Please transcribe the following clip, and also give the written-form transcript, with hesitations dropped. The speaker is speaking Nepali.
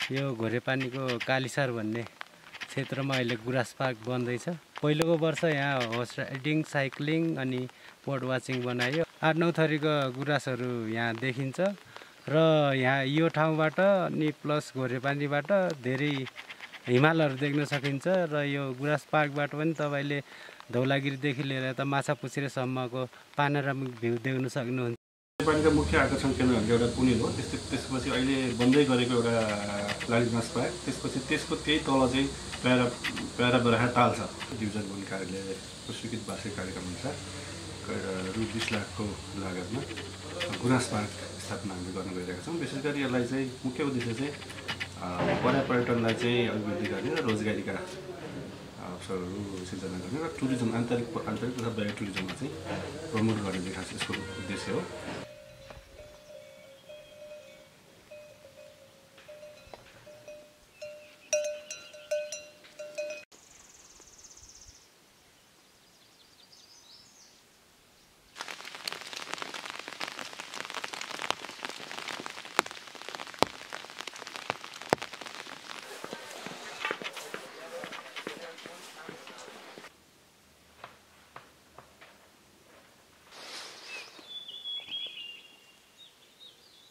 यो घोरेपानीको कालीसार भन्ने क्षेत्रमा अहिले गुराँस पार्क बन्दैछ। पहिलोको वर्ष यहाँ हर्स राइडिङ, साइक्लिङ अनि बर्ड वाचिङ बनायो। 8-9 थरीको गुराँसहरू यहाँ देखिन्छ र यहाँ यो ठाउँबाट अनि प्लस घोरेपानीबाट धेरै हिमालहरू देख्न सकिन्छ र यो गुराँस पार्कबाट पनि तपाईले धौलागिरीदेखि लिएर यता माछापुच्छ्रेसम्मको पानोरामिक भ्यू देख्न सक्नुहुन्छ। घोरेपानीका मुख्य आकर्षण केन्द्रहरूको एउटा कुनिल हो। त्यसपछि अहिले बन्दै गरेको एउटा गुराँस पार्क, त्यसपछि त्यसको त्यही तल चाहिँ प्यारा बराहा ताल छ। डिभिजन 1 कार्यालयको स्वीकृत वार्षिक कार्यक्रम अनुसार रु 20 लाखको लागतमा गुराँस पार्क स्थापना हामीले गर्न गइरहेका छौँ। विशेष गरी यसलाई चाहिँ मुख्य उद्देश्य चाहिँ पर्यटनलाई चाहिँ अभिवृद्धि गर्ने र रोजगारीका अवसरहरू सिर्जना गर्ने र टुरिज्म आन्तरिक तथा बाह्य टुरिज्ममा चाहिँ प्रमोट गर्ने देखा यसको उद्देश्य हो।